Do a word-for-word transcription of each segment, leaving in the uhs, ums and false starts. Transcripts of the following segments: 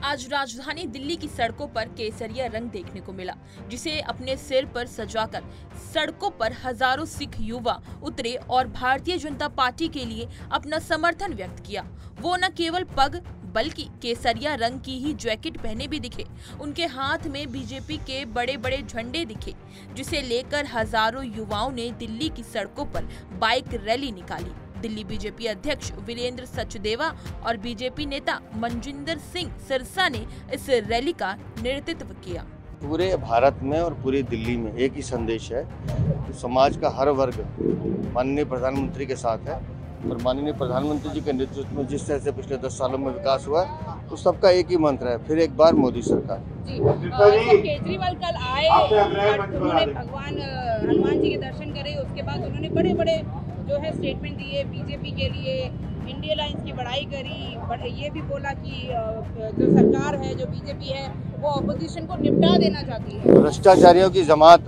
आज राजधानी दिल्ली की सड़कों पर केसरिया रंग देखने को मिला, जिसे अपने सिर पर सजाकर सड़कों पर हजारों सिख युवा उतरे और भारतीय जनता पार्टी के लिए अपना समर्थन व्यक्त किया। वो न केवल पग बल्कि केसरिया रंग की ही जैकेट पहने भी दिखे। उनके हाथ में बीजेपी के बड़े बड़े झंडे दिखे, जिसे लेकर हजारों युवाओं ने दिल्ली की सड़कों पर बाइक रैली निकाली। दिल्ली बीजेपी अध्यक्ष वीरेंद्र सचदेवा और बीजेपी नेता मनजिंदर सिंह सिरसा ने इस रैली का नेतृत्व किया। पूरे भारत में और पूरी दिल्ली में एक ही संदेश है कि समाज का हर वर्ग माननीय प्रधानमंत्री के साथ है और माननीय प्रधानमंत्री जी के नेतृत्व में जिस तरह से पिछले दस सालों में विकास हुआ है तो सबका एक ही मंत्र है, फिर एक बार मोदी सरकार। जी, केजरीवाल कल आए, उन्होंने भगवान हनुमान जी के दर्शन करे, उसके बाद उन्होंने बड़े बड़े जो है स्टेटमेंट दिए बीजेपी के लिए, इंडिया लाइंस की बड़ाई करी, ये भी बोला कि जो सरकार है, जो बीजेपी है, वो ऑपोजिशन को निपटा देना चाहती है। भ्रष्टाचारियों की जमात,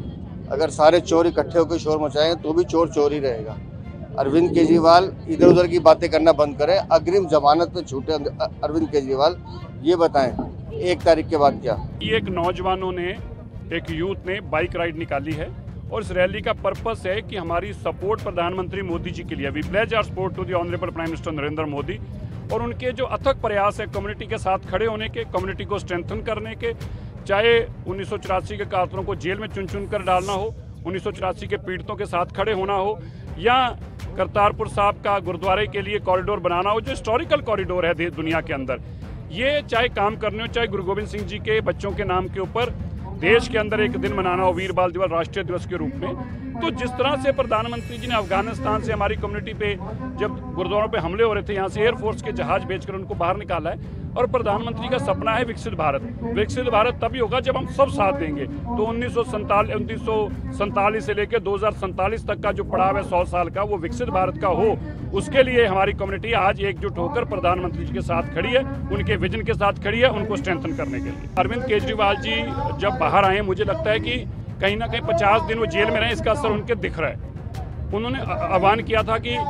अगर सारे चोर इकट्ठे होकर शोर मचाएंगे तो भी चोर चोर ही रहेगा। अरविंद केजरीवाल इधर उधर की बातें करना बंद करें। अग्रिम जमानत पे छूटे अरविंद केजरीवाल, ये बताएं एक तारीख के बाद क्या? एक नौजवानों ने, एक यूथ ने बाइक राइड निकाली है और इस रैली का पर्पस है कि हमारी सपोर्ट प्रधानमंत्री मोदी जी के लिए, we pledge our support to the honourable prime minister Narendra Modi, और उनके जो अथक प्रयास है कम्युनिटी के साथ खड़े होने के, कम्युनिटी को स्ट्रेंथन करने के, चाहे उन्नीस सौ चौरासी के कातलों को जेल में चुन चुन कर डालना हो, उन्नीस सौ चौरासी के पीड़ितों के साथ खड़े होना हो, या करतारपुर साहब का गुरुद्वारे के लिए कॉरिडोर बनाना हो, जो हिस्टोरिकल कॉरिडोर है दुनिया के अंदर, ये चाहे काम करने हो, चाहे गुरु गोविंद सिंह जी के बच्चों के नाम के ऊपर देश के अंदर एक दिन मनाना हो वीर बाल दिवस राष्ट्रीय दिवस के रूप में। तो जिस तरह से प्रधानमंत्री जी ने अफगानिस्तान से हमारी कम्युनिटी पे जब गुरुद्वारों पे हमले हो रहे थे, यहाँ से एयरफोर्स के जहाज भेजकर उनको बाहर निकाला है, और प्रधानमंत्री का सपना है विकसित भारत। विकसित भारत तभी होगा जब हम सब साथ देंगे। तो उन्नीस सौ सैंतालीस उन्नीस सौ सैंतालीस से लेकर दो हजार सैंतालीस तक का जो पड़ाव है सौ साल का, वो विकसित भारत का हो, उसके लिए हमारी कम्युनिटी आज एकजुट होकर प्रधानमंत्री जी के साथ खड़ी है, उनके विजन के साथ खड़ी है, उनको स्ट्रेंथन करने के लिए। अरविंद केजरीवाल जी जब बाहर आए, मुझे लगता है कि कहीं ना कहीं पचास दिन वो जेल में रहे, इसका असर उनके दिख रहा है। उन्होंने आह्वान किया था कि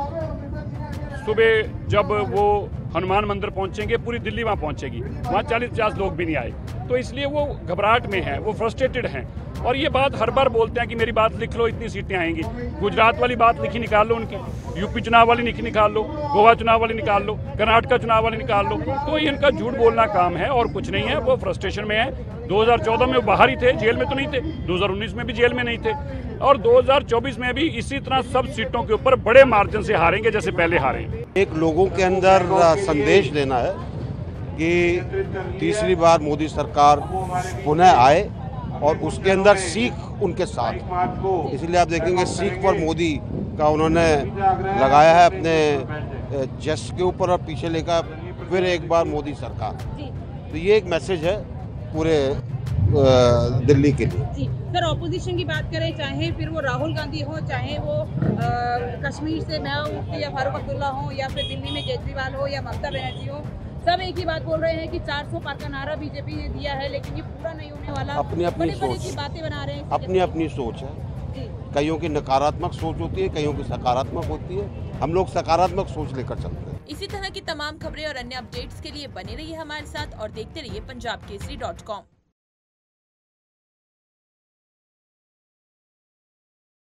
सुबह जब वो हनुमान मंदिर पहुंचेंगे, पूरी दिल्ली वहां पहुंचेगी, वहां चालीस पचास लोग भी नहीं आए, तो इसलिए वो घबराहट में हैं, वो फ्रस्ट्रेटेड हैं। और ये बात हर बार बोलते हैं कि मेरी बात लिख लो, इतनी सीटें आएंगी। गुजरात वाली बात लिखी निकाल लो उनकी, यूपी चुनाव वाली लिखी निकाल लो, गोवा चुनाव वाली निकाल लो, कर्नाटक चुनाव वाली निकाल लो। तो ये इनका झूठ बोलना काम है और कुछ नहीं है। वो फ्रस्ट्रेशन में है। दो हजार चौदह में वो बाहर ही थे, जेल में तो नहीं थे, दो हजार उन्नीस में भी जेल में नहीं थे, और दो हजार चौबीस में भी इसी तरह सब सीटों के ऊपर बड़े मार्जिन से हारेंगे जैसे पहले हारे। एक लोगों के अंदर संदेश देना है कि तीसरी बार मोदी सरकार पुनः आए और उसके अंदर सीख उनके साथ। इसलिए आप देखेंगे सीख पर मोदी का उन्होंने लगाया है अपने जस्ट के ऊपर और पीछे लिखा फिर एक बार मोदी सरकार। तो ये एक मैसेज है पूरे दिल्ली के लिए। जी सर, ऑपोजिशन की बात करें, चाहे फिर वो राहुल गांधी हो, चाहे वो आ, कश्मीर से मैं हूँ या फारूक अब्दुल्ला हो, या फिर दिल्ली में केजरीवाल हो या ममता बनर्जी हो, सब एक ही बात बोल रहे हैं कि चार सौ पार का नारा बीजेपी ने दिया है, लेकिन ये पूरा नहीं होने वाला। अपनी अपनी सोच, बातें बना रहे हैं, अपनी अपनी सोच है। कईयों की नकारात्मक सोच होती है, कईयों की सकारात्मक होती है। हम लोग सकारात्मक सोच लेकर चलते हैं। इसी तरह की तमाम खबरें और अन्य अपडेट्स के लिए बने रहिए हमारे साथ और देखते रहिए पंजाब केसरी डॉट कॉम।